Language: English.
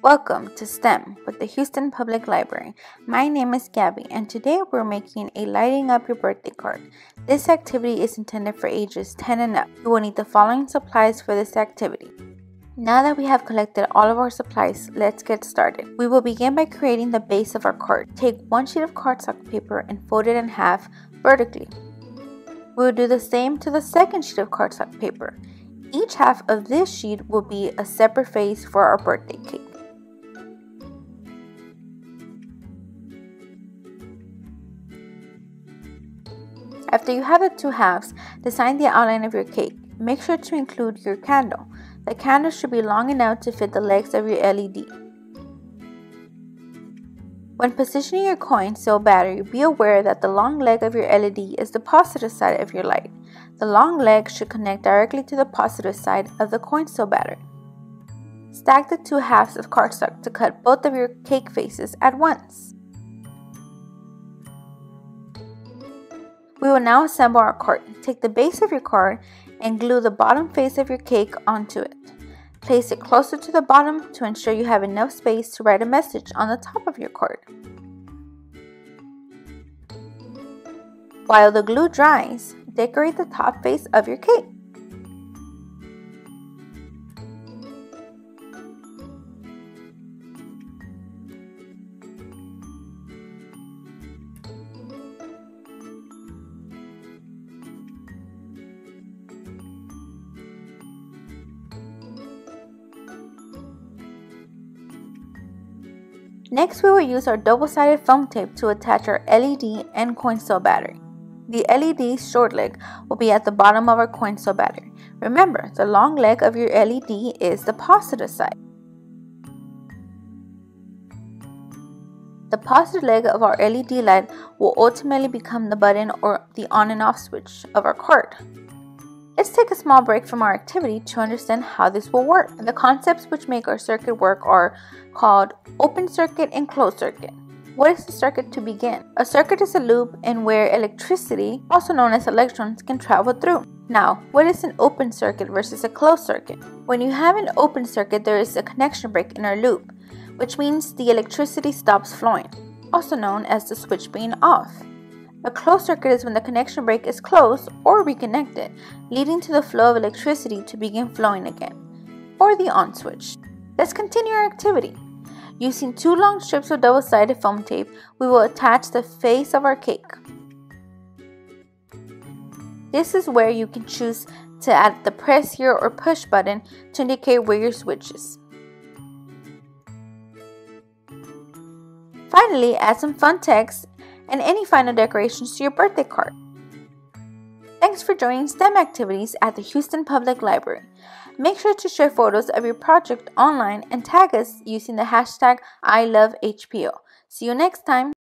Welcome to STEM with the Houston Public Library. My name is Gabby and today we're making a lighting up your birthday card. This activity is intended for ages 10 and up. You will need the following supplies for this activity. Now that we have collected all of our supplies, let's get started. We will begin by creating the base of our card. Take one sheet of cardstock paper and fold it in half vertically. We will do the same to the second sheet of cardstock paper. Each half of this sheet will be a separate face for our birthday cake. After you have the two halves, design the outline of your cake. Make sure to include your candle. The candle should be long enough to fit the legs of your LED. When positioning your coin cell battery, be aware that the long leg of your LED is the positive side of your light. The long leg should connect directly to the positive side of the coin cell battery. Stack the two halves of cardstock to cut both of your cake faces at once. We will now assemble our card. Take the base of your card and glue the bottom face of your cake onto it. Place it closer to the bottom to ensure you have enough space to write a message on the top of your card. While the glue dries, decorate the top face of your cake. Next, we will use our double-sided foam tape to attach our LED and coin cell battery. The LED short leg will be at the bottom of our coin cell battery. Remember, the long leg of your LED is the positive side. The positive leg of our LED light will ultimately become the button or the on and off switch of our card. Let's take a small break from our activity to understand how this will work. The concepts which make our circuit work are called open circuit and closed circuit. What is the circuit to begin? A circuit is a loop in where electricity, also known as electrons, can travel through. Now, what is an open circuit versus a closed circuit? When you have an open circuit, there is a connection break in our loop, which means the electricity stops flowing, also known as the switch being off. A closed circuit is when the connection break is closed or reconnected, leading to the flow of electricity to begin flowing again, or the on switch. Let's continue our activity. Using two long strips of double-sided foam tape, we will attach the face of our cake. This is where you can choose to add the press here or push button to indicate where your switch is. Finally, add some fun text and any final decorations to your birthday card. Thanks for joining STEM activities at the Houston Public Library. Make sure to share photos of your project online and tag us using the hashtag #ILoveHPL. See you next time!